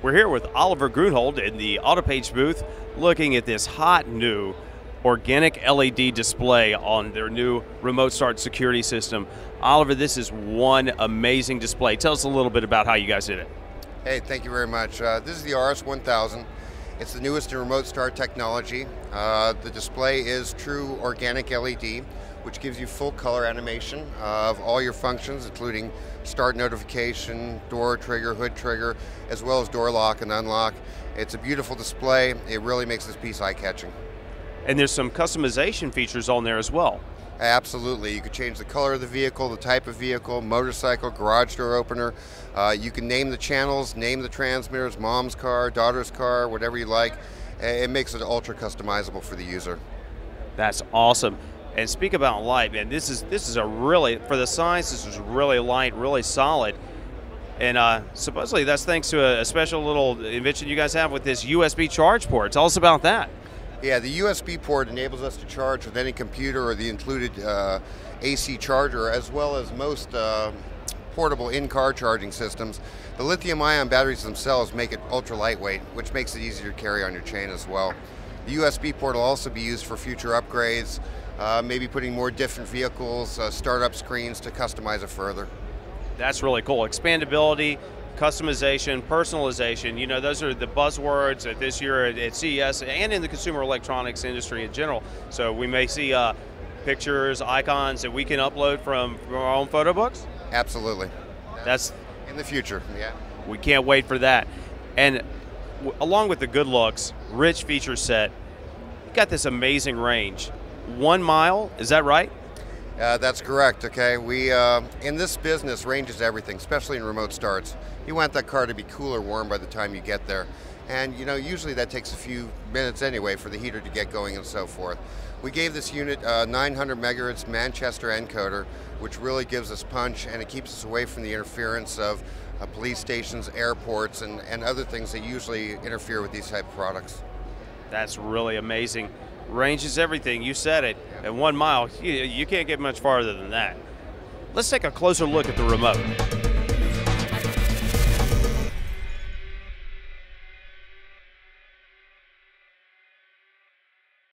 We're here with Oliver Grunhold in the AutoPage booth looking at this hot new organic LED display on their new remote start security system. Oliver, this is one amazing display. Tell us a little bit about how you guys did it. Hey, thank you very much. This is the RS1000. It's the newest in remote start technology. The display is true organic LED, which gives you full color animation of all your functions, including start notification, door trigger, hood trigger, as well as door lock and unlock. It's a beautiful display. It really makes this piece eye-catching. And there's some customization features on there as well. Absolutely. You could change the color of the vehicle, the type of vehicle, motorcycle, garage door opener. You can name the channels, name the transmitters, mom's car, daughter's car, whatever you like. It makes it ultra customizable for the user. That's awesome. And speak about light, man. This is a really, for the size, this is really light, really solid. And supposedly that's thanks to a special little invention you guys have with this USB charge port. Tell us about that. Yeah, the USB port enables us to charge with any computer or the included AC charger, as well as most portable in-car charging systems. The lithium-ion batteries themselves make it ultra lightweight, which makes it easier to carry on your chain as well. The USB port will also be used for future upgrades, maybe putting more different vehicles, startup screens to customize it further. That's really cool. Expandability, customization, personalization, you know, those are the buzzwords at this year at CES and in the consumer electronics industry in general. So we may see pictures, icons that we can upload from our own photo books? Absolutely. That's in the future, yeah. We can't wait for that. And along with the good looks, rich feature set, you got this amazing range. 1 mile, is that right? That's correct, okay. We, in this business, range is everything, especially in remote starts. You want that car to be cool or warm by the time you get there. And you know, usually that takes a few minutes anyway for the heater to get going and so forth. We gave this unit a 900 megahertz Manchester encoder, which really gives us punch, and it keeps us away from the interference of police stations, airports, and other things that usually interfere with these type of products. That's really amazing. Range is everything, you said it. At 1 mile, you can't get much farther than that. Let's take a closer look at the remote.